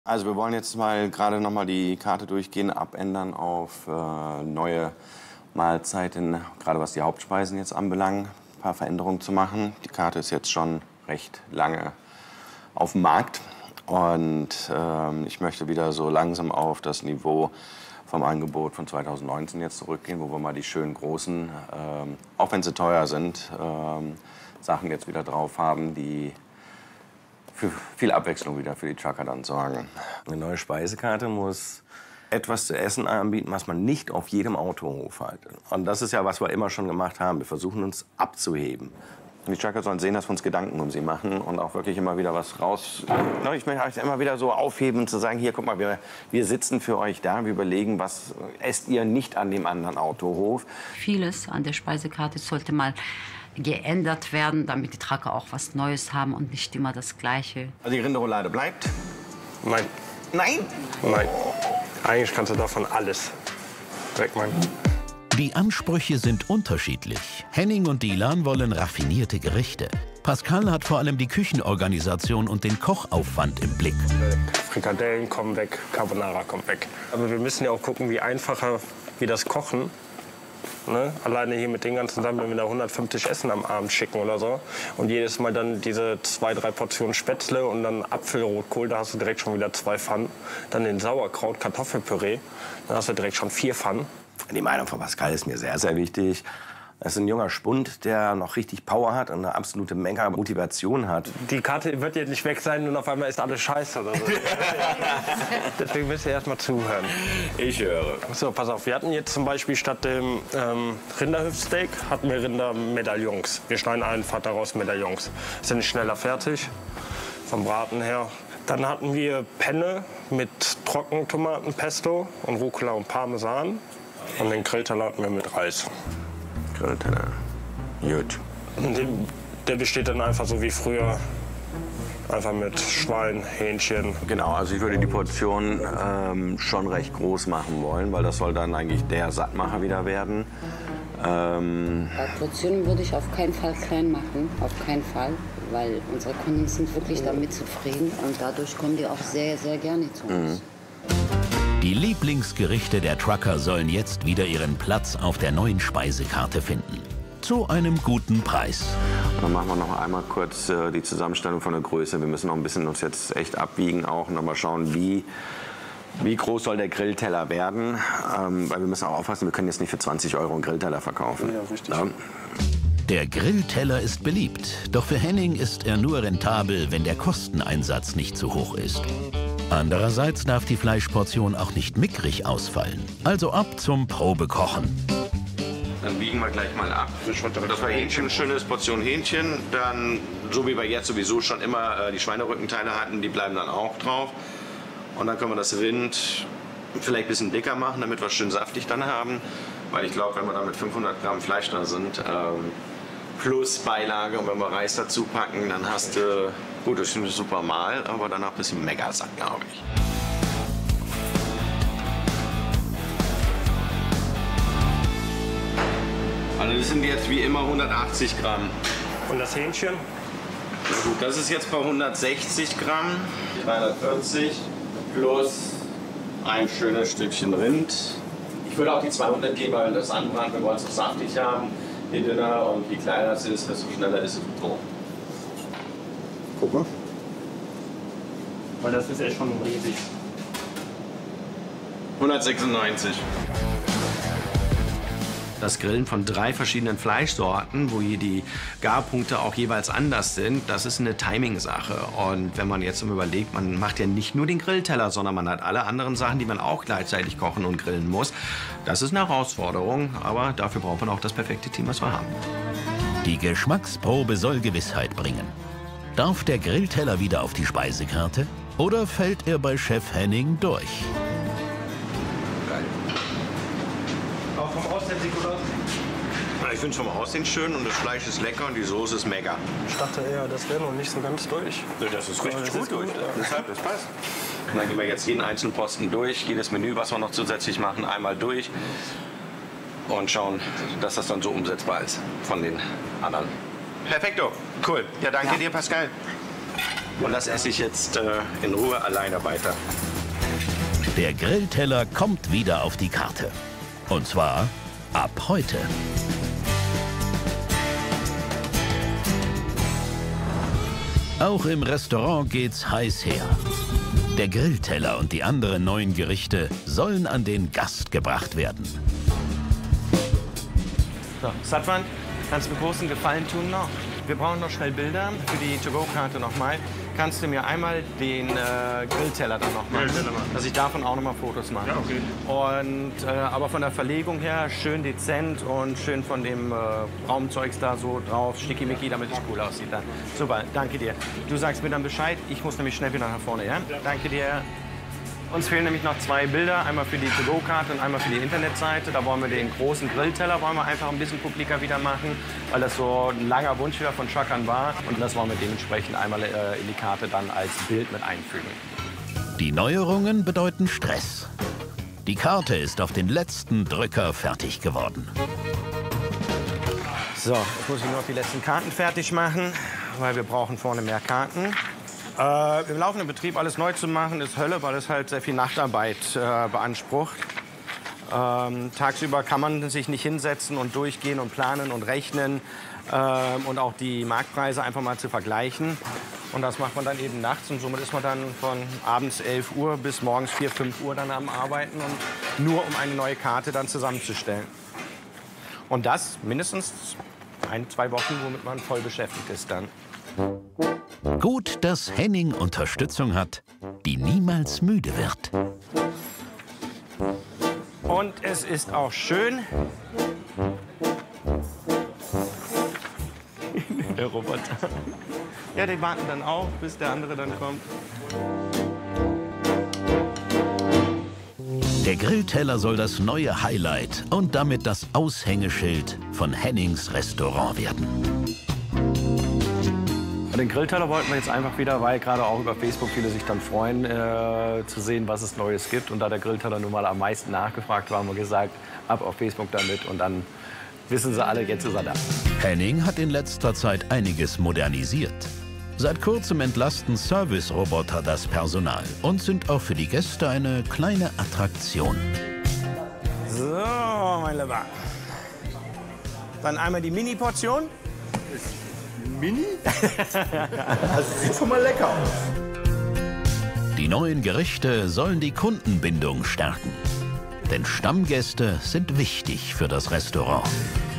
Also wir wollen jetzt gerade noch mal die Karte durchgehen, abändern auf neue Mahlzeiten, gerade was die Hauptspeisen jetzt anbelangt, ein paar Veränderungen zu machen. Die Karte ist jetzt schon recht lange auf dem Markt und ich möchte wieder so langsam auf das Niveau vom Angebot von 2019 jetzt zurückgehen, wo wir mal die schönen großen, auch wenn sie teuer sind, Sachen jetzt wieder drauf haben, die für viel Abwechslung wieder für die Trucker dann sorgen. Eine neue Speisekarte muss etwas zu essen anbieten, was man nicht auf jedem Autohof hat. Und das ist ja, was wir immer schon gemacht haben. Wir versuchen uns abzuheben. Die Trucker sollen sehen, dass wir uns Gedanken um sie machen und auch wirklich immer wieder was raus. Ich möchte euch immer wieder so aufheben und zu sagen, hier, guck mal, wir sitzen für euch da, wir überlegen, was esst ihr nicht an dem anderen Autohof. Vieles an der Speisekarte sollte mal geändert werden, damit die Trucker auch was Neues haben und nicht immer das Gleiche. Also die Rinderroulade bleibt? Nein. Nein? Nein. Eigentlich kannst du davon alles wegmachen. Die Ansprüche sind unterschiedlich. Henning und Dilan wollen raffinierte Gerichte. Pascal hat vor allem die Küchenorganisation und den Kochaufwand im Blick. Frikadellen kommen weg, Carbonara kommt weg. Aber wir müssen ja auch gucken, wie einfacher wir das kochen. Ne? Alleine hier mit den ganzen Sachen, wenn wir da 150 Essen am Abend schicken oder so. Und jedes Mal dann diese 2, 3 Portionen Spätzle und dann Apfelrotkohl, da hast du direkt schon wieder 2 Pfannen. Dann den Sauerkraut, Kartoffelpüree, dann hast du direkt schon 4 Pfannen. Die Meinung von Pascal ist mir sehr, sehr wichtig. Das ist ein junger Spund, der noch richtig Power hat und eine absolute Menge Motivation hat. Die Karte wird jetzt nicht weg sein und auf einmal ist alles scheiße oder so. Deswegen müsst ihr erst mal zuhören. Ich höre. So, pass auf, wir hatten jetzt zum Beispiel statt dem Rinderhüftsteak hatten wir Rindermedaillons. Wir schneiden einfach daraus Medaillons. Sind schneller fertig, vom Braten her. Dann hatten wir Penne mit Trockentomatenpesto und Rucola und Parmesan. Und den Grillteller hatten wir mit Reis. Grillteller. Gut. Und der besteht dann einfach so wie früher. Einfach mit Schwein, Hähnchen. Genau, also ich würde die Portion schon recht groß machen wollen, weil das soll dann eigentlich der Sattmacher wieder werden. Portionen würde ich auf keinen Fall klein machen, auf keinen Fall, weil unsere Kunden sind wirklich damit zufrieden und dadurch kommen die auch sehr, sehr gerne zu uns. Die Lieblingsgerichte der Trucker sollen jetzt wieder ihren Platz auf der neuen Speisekarte finden. Zu einem guten Preis. Und dann machen wir noch einmal kurz die Zusammenstellung von der Größe. Wir müssen noch ein bisschen uns jetzt echt abwiegen auch und noch mal schauen, wie groß soll der Grillteller werden. Weil wir müssen auch aufpassen, wir können jetzt nicht für 20 € einen Grillteller verkaufen. Ja, richtig. Ja. Der Grillteller ist beliebt, doch für Henning ist er nur rentabel, wenn der Kosteneinsatz nicht zu hoch ist. Andererseits darf die Fleischportion auch nicht mickrig ausfallen. Also ab zum Probekochen. Dann wiegen wir gleich mal ab. Das war Hähnchen, schönes Portion Hähnchen. Dann, so wie wir jetzt sowieso schon immer die Schweinerückenteile hatten, die bleiben dann auch drauf. Und dann können wir das Rind vielleicht ein bisschen dicker machen, damit wir es schön saftig dann haben. Weil ich glaube, wenn wir da mit 500 Gramm Fleisch da sind, plus Beilage und wenn wir Reis dazu packen, dann hast du, gut, das ist ein super Mahl, aber danach ein bisschen mega satt, glaube ich. Also das sind jetzt wie immer 180 Gramm. Und das Hähnchen? Na gut, das ist jetzt bei 160 Gramm, 340 plus ein schönes Stückchen Rind. Ich würde auch die 200 geben, weil das anbrennt, wir wollen es so saftig haben. Je dünner und je kleiner es ist, desto schneller ist es. So. Guck mal. Weil das ist echt schon riesig. 196. Das Grillen von 3 verschiedenen Fleischsorten, wo hier die Garpunkte auch jeweils anders sind, das ist eine Timing-Sache. Und wenn man jetzt überlegt, man macht ja nicht nur den Grillteller, sondern man hat alle anderen Sachen, die man auch gleichzeitig kochen und grillen muss. Das ist eine Herausforderung, aber dafür braucht man auch das perfekte Team, was wir haben. Die Geschmacksprobe soll Gewissheit bringen. Darf der Grillteller wieder auf die Speisekarte? Oder fällt er bei Chef Henning durch? Geil. Auch vom Aussehen sieht gut aus. Ich finde es vom Aussehen schön und das Fleisch ist lecker und die Soße ist mega. Ich dachte eher, das wäre noch nicht so ganz durch. Das ist richtig das gut ist durch. gut, ja. Deshalb, das passt. Und dann gehen wir jetzt jeden einzelnen Posten durch, jedes Menü, was wir noch zusätzlich machen, einmal durch und schauen, dass das dann so umsetzbar ist von den anderen. Perfekto, cool. Ja, danke dir, Pascal. Und das esse ich jetzt in Ruhe alleine weiter. Der Grillteller kommt wieder auf die Karte. Und zwar ab heute. Auch im Restaurant geht's heiß her. Der Grillteller und die anderen neuen Gerichte sollen an den Gast gebracht werden. So, Satwan, kannst du mir großen Gefallen tun noch? Wir brauchen noch schnell Bilder für die To-Go-Karte nochmal. Kannst du mir einmal den Grillteller dann noch machen, dass ich davon auch nochmal Fotos mache. Ja, okay. Und, aber von der Verlegung her schön dezent und schön von dem Raumzeugs da so drauf, schickimicki, damit es cool aussieht dann. Super, danke dir. Du sagst mir dann Bescheid, ich muss nämlich schnell wieder nach vorne, ja? Danke dir. Uns fehlen nämlich noch 2 Bilder, einmal für die To-Go-Karte und einmal für die Internetseite. Da wollen wir den großen Grillteller wollen wir einfach ein bisschen publiker wieder machen, weil das so ein langer Wunsch wieder von Chakran war. Und das wollen wir dementsprechend einmal in die Karte dann als Bild mit einfügen. Die Neuerungen bedeuten Stress. Die Karte ist auf den letzten Drücker fertig geworden. So, jetzt muss ich nur noch die letzten Karten fertig machen, weil wir brauchen vorne mehr Karten. Im laufenden Betrieb alles neu zu machen, ist Hölle, weil es halt sehr viel Nachtarbeit beansprucht. Tagsüber kann man sich nicht hinsetzen und durchgehen und planen und rechnen und auch die Marktpreise einfach mal zu vergleichen. Und das macht man dann eben nachts und somit ist man dann von abends 11 Uhr bis morgens 4, 5 Uhr dann am Arbeiten und nur um eine neue Karte dann zusammenzustellen. Und das mindestens 1, 2 Wochen, womit man voll beschäftigt ist dann. Gut, dass Henning Unterstützung hat, die niemals müde wird. Und es ist auch schön. Der Roboter. Ja, die warten dann auch, bis der andere dann kommt. Der Grillteller soll das neue Highlight und damit das Aushängeschild von Hennings Restaurant werden. Den Grillteller wollten wir jetzt einfach wieder, weil gerade auch über Facebook viele sich dann freuen, zu sehen, was es Neues gibt. Und da der Grillteller nun mal am meisten nachgefragt war, haben wir gesagt, ab auf Facebook damit. Und dann wissen sie alle, jetzt ist er da. Henning hat in letzter Zeit einiges modernisiert. Seit kurzem entlasten Service-Roboter das Personal und sind auch für die Gäste eine kleine Attraktion. So, mein Lieber. Dann einmal die Mini-Portion. Mini? Das sieht schon mal lecker aus. Die neuen Gerichte sollen die Kundenbindung stärken. Denn Stammgäste sind wichtig für das Restaurant.